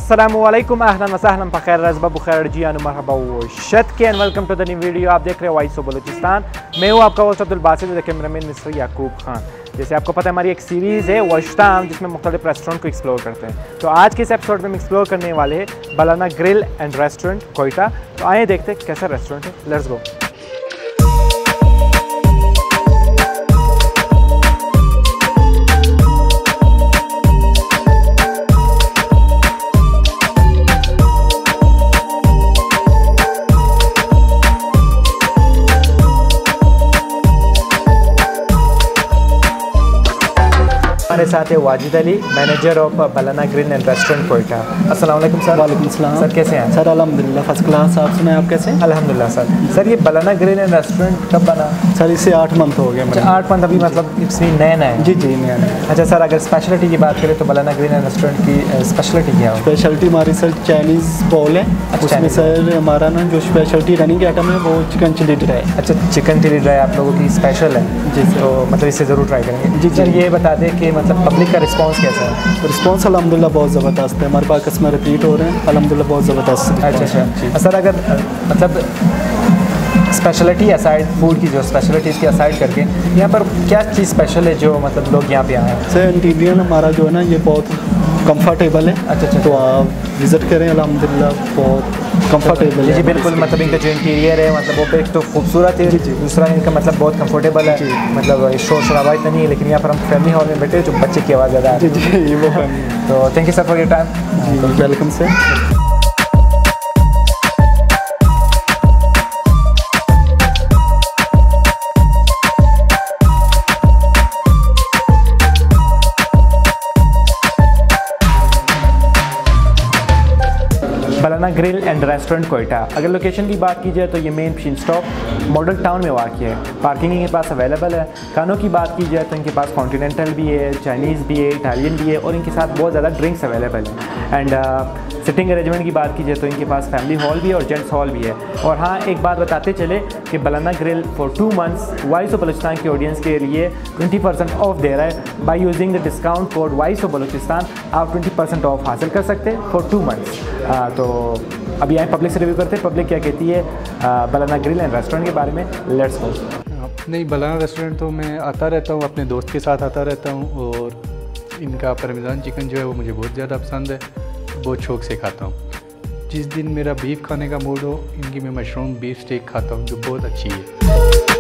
अस्सलामुअलैकुम अहलन व सहलन बखैर रज़बा बुखैर जी अनु मरहबा व शत के and welcome to the new video. आप देख रहे हैं वॉइस ऑफ बलोचिस्तान। मैं हूँ आपका होस्ट अब्दुल बासित व कैमरामैन मिस्टर याकूब खान। जैसे आपको पता है हमारी एक सीरीज़ है वॉश टाम जिसमें मुख्तलिफ रेस्टोरेंट को एक्सप्लोर करते हैं। तो आज के इस एपिसोड में हम एक्सप्लोर करने वाले हैं Balana grill and restaurant Quetta. तो आए देखते हैं कैसा रेस्टोरेंट है, लेट्स गो। हमारे साथ है Wajid Ali, manager of Balana grill and restaurant Quetta. अस्सलाम वालेकुम सर। वालेकुम सलाम सर, कैसे हैं सर? अल्हम्दुलिल्लाह फर्स्ट क्लास। आप सुनाएं, आप कैसे हैं? अल्हम्दुलिल्लाह सर। सर ये बलाना ग्रिल एंड रेस्टोरेंट कब बना? सर इसे 8 मंथ हो गए। 8 मंथ अभी, मतलब इट्स नया नया है? जी जी नया नया। अच्छा सर, अगर स्पेशलिटी की बात करें तो बलाना ग्रिल एंड रेस्टोरेंट की स्पेशलिटी क्या है? स्पेशलिटी हमारी सर चाइनीज़ बॉल है। उसमें सर हमारा ना जो स्पेशलिटी रनिंग आइटम है वो चिकन चिली ड्राई। अच्छा, चिकन चिली ड्राई आप लोगों की स्पेशल है? जी सर। तो मतलब इसे ज़रूर ट्राई करेंगे। जी सर, ये बता दें कि मतलब पब्लिक का रिस्पॉन्स कैसा है? रिस्पॉन्स अल्हम्दुलिल्लाह बहुत ज़बरदस्त है। हमारे पास कस्टमर रिपीट हो रहे हैं, अल्हम्दुलिल्लाह बहुत ज़बरदस्त। अच्छा सर, अगर मतलब स्पेशलिटी असाइड, फूड की जो स्पेशलिटीज़ की असाइड करके यहाँ पर क्या चीज़ स्पेशल है जो मतलब लोग यहाँ पे आए? सर इंटीरियर हमारा जो है ना ये बहुत कंफर्टेबल है। अच्छा, तो आप विज़िट करें, अल्हम्दुलिल्लाह बहुत कंफर्टेबल है। जी बिल्कुल, मतलब इनका जो इंटीरियर है मतलब वो एक तो खूबसूरत है, दूसरा इनका मतलब बहुत कंफर्टेबल है। मतलब शोर शराबा इतना नहीं है, लेकिन यहाँ पर हम फैमिली हॉल में बैठे जो बच्चे की आवाज़ ज़्यादा है। जी वो तो thank you sir for your time. Welcome sir. Balana grill and restaurant Quetta. अगर लोकेशन की बात की जाए तो ये main machine stop model town में वाक़ है। पार्किंग इनके पास अवेलेबल है। खानों की बात की जाए तो इनके पास कॉन्टिनेंटल भी है, चाइनीज़ भी है, इटालियन भी है और इनके साथ बहुत ज़्यादा ड्रिंक्स अवेलेबल है। एंड सिटिंग अरेंजमेंट की बात की जाए तो इनके पास फैमिली हॉल भी है और जेंट्स हॉल भी है। और हाँ, एक बात बताते चले कि Balana grill for 2 months voice of Balochistan की ऑडियंस के लिए 20% ऑफ दे रहा है। By using the discount code voice of Balochistan आप 20% ऑफ हासिल कर सकते हैं फॉर 2 मंथ्स। तो अभी आए पब्लिक से रिव्यू करते हैं, पब्लिक क्या कहती है बलाना ग्रिल एंड रेस्टोरेंट के बारे में। Let's go. नहीं, बलाना रेस्टोरेंट तो मैं आता रहता हूँ, अपने दोस्त के साथ आता रहता हूँ और इनका पार्मेज़ान चिकन जो है वो मुझे बहुत ज़्यादा पसंद है, बहुत शौक़ से खाता हूँ। जिस दिन मेरा बीफ खाने का मूड हो, इनकी मैं मशरूम बीफ स्टेक खाता हूँ जो बहुत अच्छी है।